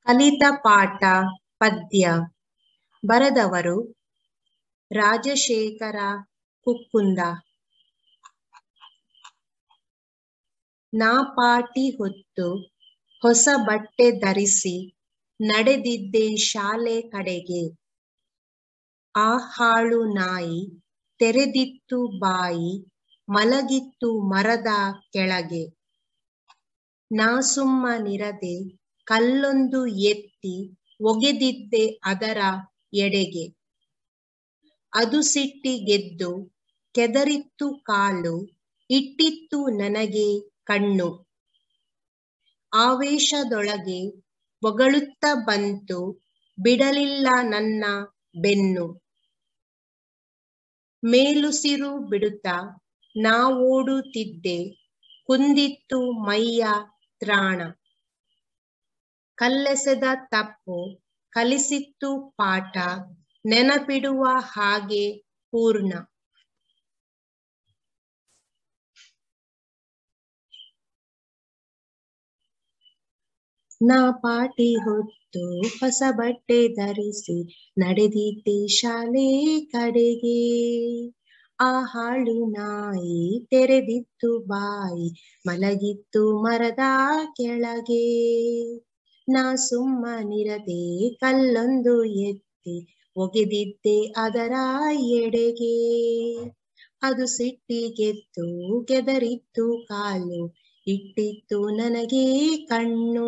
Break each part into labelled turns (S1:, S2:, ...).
S1: ಕಲಿತ ಪಾಠ ಪದ್ಯ. ಬರೆದವರು ರಾಜಶೇಖರ ಕುಕ್ಕುಂದ. ನಾಪಾಟಿ ಹೊತ್ತು ಹೊಸ ಬಟ್ಟೆ ಧರಿಸಿ ನಡೆದಿದ್ದೆ ಶಾಲೆ ಕಡೆಗೆ. ಆ ಹಾಳು ನಾಯಿ ತೆರೆದಿತ್ತು ಬಾಯಿ, ಮಲಗಿತ್ತು ಮರದ ಕೆಳಗೆ. ನಾ ಸುಮ್ಮನಿರದೆ ಕಲ್ಲೊಂದು ಎತ್ತಿ ಒಗೆದಿದ್ದೆ ಅದರ ಎಡೆಗೆ. ಅದು ಸಿಟ್ಟಿಗೆದ್ದು ಕೆದರಿತ್ತು ಕಾಲು, ಇಟ್ಟಿತ್ತು ನನಗೆ ಕಣ್ಣು. ಆವೇಶದೊಳಗೆ ಬೊಗಳುತ್ತ ಬಂತು, ಬಿಡಲಿಲ್ಲ ನನ್ನ ಬೆನ್ನು. ಮೇಲುಸಿರು ಬಿಡುತ್ತಾ ನಾ ಓಡುತ್ತಿದ್ದೆ, ಕುಂದಿತ್ತು ಮೈಯ ತ್ರಾಣ. ಕಲ್ಲೆಸೆದ ತಪ್ಪು ಕಲಿಸಿತ್ತು ಪಾಠ, ನೆನಪಿಡುವ ಹಾಗೆ ಪೂರ್ಣ. ನಾಪಾಟಿ ಹೊತ್ತು ಹೊಸ ಬಟ್ಟೆ ಧರಿಸಿ ನಡೆದಿದ್ದೆ ಶಾಲೆ ಕಡೆಗೆ. ಆ ಹಾಳು ನಾಯಿ ತೆರೆದಿತ್ತು ಬಾಯಿ, ಮಲಗಿತ್ತು ಮರದ ಕೆಳಗೆ. ನಾ ಸುಮ್ಮನಿರದೆ ಕಲ್ಲೊಂದು ಎತ್ತಿ ಒಗೆದಿದ್ದೆ ಅದರ ಎಡೆಗೆ. ಅದು ಸಿಟ್ಟಿಗೆದ್ದು ಕೆದರಿತ್ತು ಕಾಲು, ಇಟ್ಟಿತ್ತು ನನಗೆ ಕಣ್ಣು.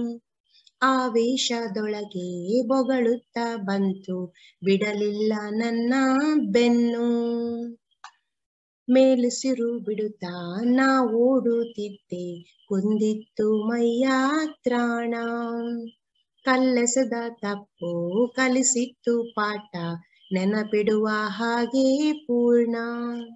S1: ಆವೇಶದೊಳಗೆ ಬೊಗಳುತ್ತ ಬಂತು, ಬಿಡಲಿಲ್ಲ ನನ್ನ ಬೆನ್ನು. ಮೇಲುಸಿರು ಬಿಡುತ್ತಾ ನಾ ಓಡುತ್ತಿದ್ದೆ, ಕುಂದಿತ್ತು ಮೈಯ ತ್ರಾಣ. ಕಲ್ಲೆಸೆದ ತಪ್ಪು ಕಲಿಸಿತ್ತು ಪಾಠ, ನೆನಪಿಡುವ ಹಾಗೆ ಪೂರ್ಣ.